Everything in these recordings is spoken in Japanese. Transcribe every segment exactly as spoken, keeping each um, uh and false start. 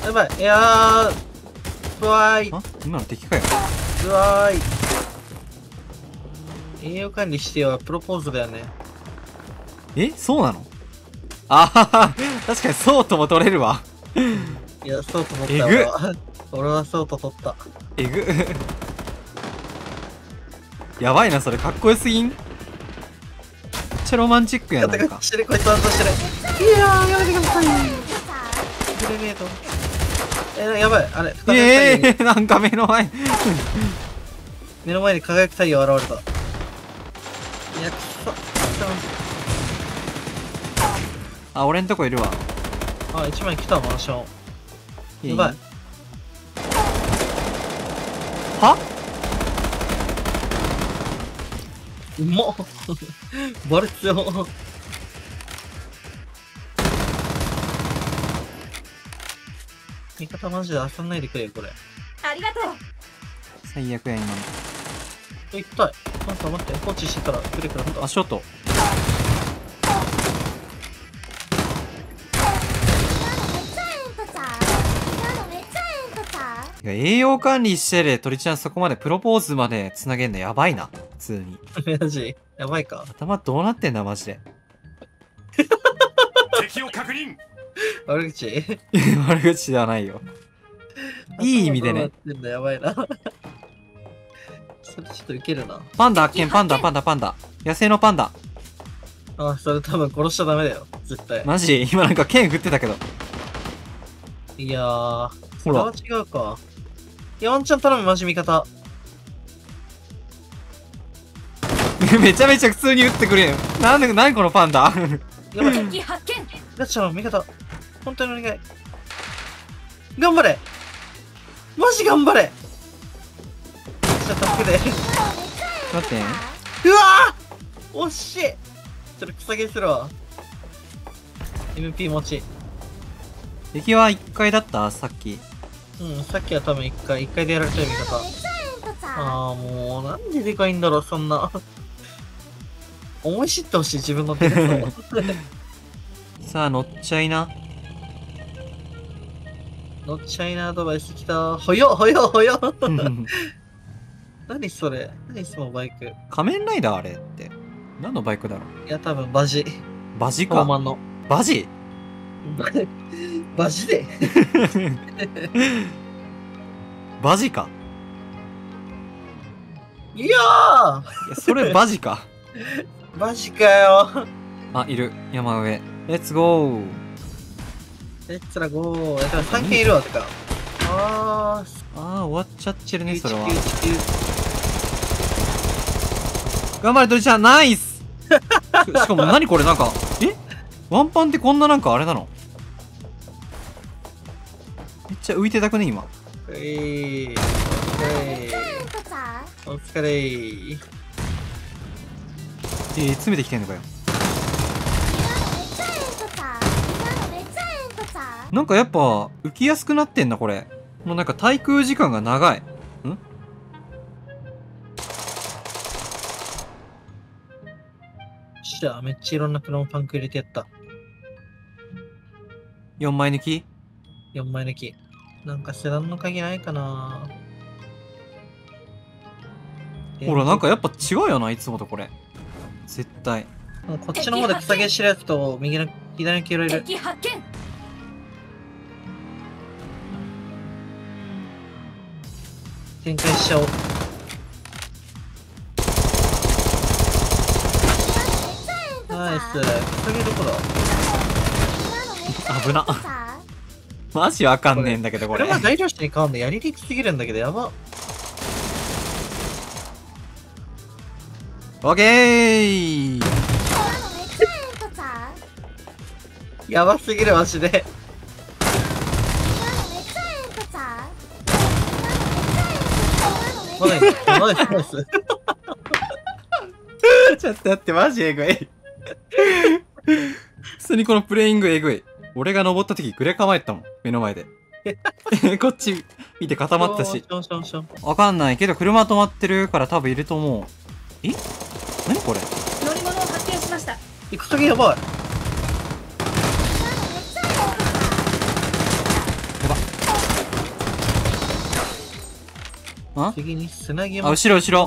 やばい。いやー。うわーい。 あ、今の敵かよ。 うわーい。栄養管理してよ。プロポーズだよね。 え、そうなの？あはは、確かにそうとも取れるわ。 いや、そうと思ったえぐっ俺は。俺はそうと取った。 えぐ。やばいな、それかっこよすぎん？めっちゃロマンチックやなんか。 してる、こいつ反応してる。いやー、やめてください。グレネード。え、やばい。あれ、 ええー、なんか目の前。 目の前に輝く太陽現れた。いや、くそ。 あ、俺んとこいるわ。 あ、一枚来たマンション。やばい。 は？ うまっ。バルツよ。味方マジで遊んないでくれよ、これ。 ありがとう。 最悪や、今の。 え、痛い。なんか待って、放置してたらくれくなった。 足音。いや、栄養管理してで鳥ちゃんそこまでプロポーズまでつなげんのやばいな。普通に。 マジやばいか。 頭どうなってんだ、マジで。 敵を確認。 悪口悪口ではないよ。いい意味でね。 頭どうなってんだやばいな。それちょっとウケるな。 パンダ発見、パンダ、パンダ、パンダ。野生のパンダ。 あ、それ多分殺しちゃダメだよ。絶対。 マジ今なんか剣振ってたけど。 いやー。 ほらそれは違うか。いや、ワンチャン頼む、マジ味方。 めちゃめちゃ普通に撃ってくれよ。なんで、なにこのパンダ。 やばい。 敵発見。 ガチャの味方。本当にお願い。頑張れマジ頑張れじゃあ助けて。 待って。 うわー惜しいちょっと草毛するわ。エムピー 持ち。 敵はいっかいだったさっき。 うん、さっきは多分いっかい、いっかいでやられたよ、味方。ああ、もう、なんででかいんだろう、そんな。思い知ってほしい、自分の手で。 さあ、乗っちゃいな。 乗っちゃいなアドバイスきた。ほよほよほよ何それ何そのバイク。い仮面ライダーあれって。何のバイクだろう。 や、多分バジ。 バジか。 フォーマンの。 バジババジでバジか。 いやいや、それバジか。 ーマジかよ。 あ、いる。山上。レッツゴー。 レッツラゴー。え、さんけんいるわ、てか。あー、 ああ、終わっちゃってるね、それは。 きゅういちきゅう頑張れ、鳥ちゃん、ナイスししかも、何これ、なんか、えワンパンってこんななんかあれなの？めっちゃ浮いてたくね、今。 ういー。お疲れー。 えー、詰めてきてんのかよ。なんかやっぱ、浮きやすくなってんな、これ。もうなんか滞空時間が長い。んじゃあ、めっちゃいろんなプロンパンク入れてやった。 よんまい抜きよんまい抜き。なんかセダンの鍵ないかな。 ほら、なんかやっぱ違うよな、いつもとこれ。絶対。 もうこっちの方で草毛してるやつと、右の、左の黄色いる。 敵発見。 展開しちゃおう。ナイス。草毛どこだ？ 危な。マジわかんねえんだけど、これ。 これは大量子に変わんのやりにくすぎるんだけど、やば。 オッケー。 やばすぎる、マジで。ナイス、ナイス、ナイス。 ちょっと待って、マジえぐい。普通にこのプレイングえぐい。俺が登った時グレ構えてたもん、目の前で。こっち見て固まったし。わかんないけど車止まってるから多分いると思う。え？何これ？ 乗り物を発見しました。 行く時やばい。 やば。 あ次に砂あ、 肝。 後ろ後ろ。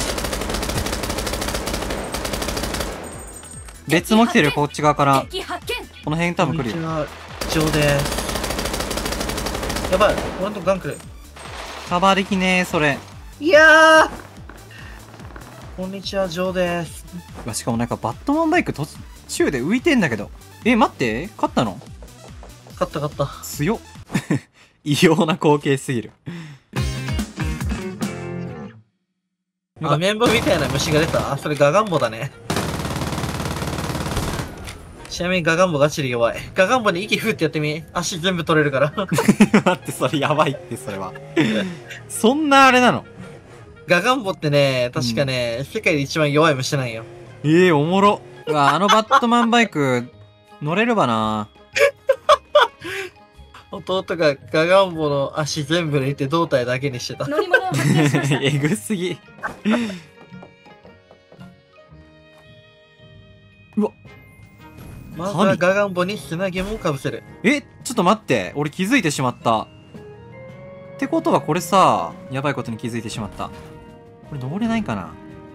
別も来てる、こっち側から。 敵発見。 この辺多分来るよ。 こんにちは、ジョーです。やばい、俺のとこガン来る。 カバーできねえ、それ。 いやーこんにちは、ジョーです。 うわ、しかもなんかバットマンバイク途中で浮いてんだけど。え、待って、勝ったの？ 勝った勝った。 強っ。異様な光景すぎる。 あ、綿棒みたいな虫が出た。あ、それガガンボだね。ちなみにガガンボガチで弱い。ガガンボに息ふってやってみ。足全部取れるから。 待って、それやばいって、それは。そんなあれなの？ ガガンボってね、確かね、うん、世界で一番弱い虫なんよ。 ええー、おもろ。うわ、あのバットマンバイク、乗れればな。 弟がガガンボの足全部抜いて胴体だけにしてた。 乗り物を発見しました。 えぐすぎ。うわ。 まずはガガンボに砂肝をかぶせる。 え、ちょっと待って。俺気づいてしまった。ってことはこれさ、やばいことに気づいてしまった。これ登れないかな？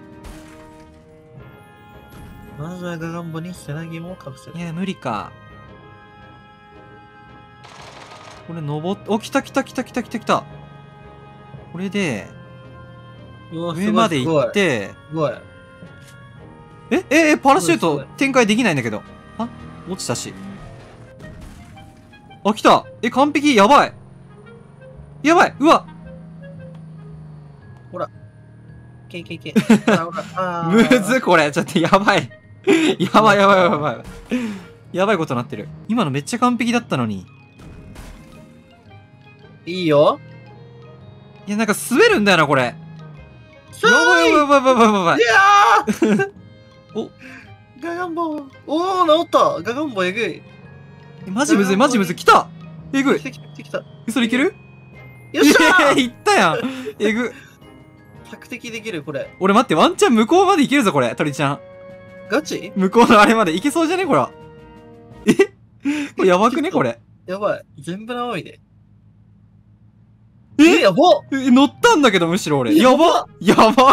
まずはガガンボに砂肝をかぶせる。 いや、無理か。これ登っ、お、来た来た来た来た来た来た。これで、上まで行って、 すごい。 え、え、え、パラシュート展開できないんだけど。あ、落ちたし。あ、来た。え、完璧。やばい。やばい。うわ。 ほら。けいけいけ。 むず、これ。ちょっとやばい。やばいやばいやばいやばい。やばいことなってる。今のめっちゃ完璧だったのに。 いいよ。 いや、なんか滑るんだよな、これ。やばいやばいやばいやばいやばい。 いやーお、ガガンボ。おー、治った。ガガンボえぐい。 マジむずい、マジむずい。来た。えぐい。 来た来た来た。 それいける？ よっしゃーいったやん。えぐ。 索敵できる、これ。 俺待って、ワンチャン向こうまで行けるぞ、これ、鳥ちゃん。 ガチ？ 向こうのあれまで行けそうじゃねこれ。えこれやばくねこれ。 やばい。全部直いで。え、やばえ、乗ったんだけど、むしろ俺。やばやば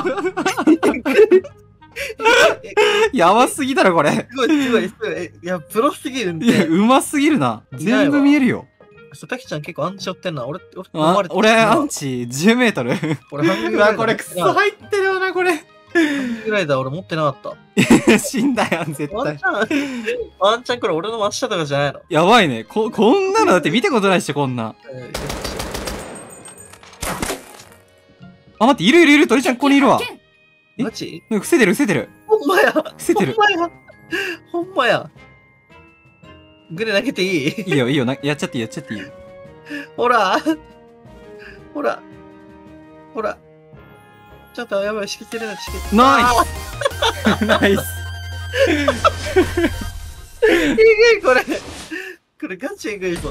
やばすぎだろ、これ。 すごい、すごい、すごい。いや、プロすぎるんいや、 で。 うますぎるな。全部見えるよ。 そう、たきちゃん結構アンチ寄ってんな。俺、俺、 あ俺、アンチじゅうメートル。 俺、ハングうわ、これクソ入ってるよな、これ。 ハングライダー俺持ってなかった。 死んだやん、絶対。 ワンチャン、ワンチャンこれ俺の真下とかじゃないの？ やばいね。こ、こんなのだって見たことないっしょ、こんな。 えあ、待って、いるいるいる、鳥ちゃんここにいるわ。 ー、マジ？ 伏せてる、伏せてる。 ほんまや。 伏せてる。 ほんまや。ほんまや。グレ投げていい？ いいよ、いいよ、なやっちゃっていい、やっちゃっていいよ。 ほら。ほら。ほら。ちょっとやばい、敷き切れない、敷き切れない。 ナイスナイスえぐい、これ。これガチえぐいぞ。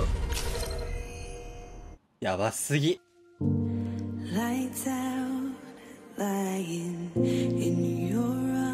やばすぎ。 Lights out, lying in your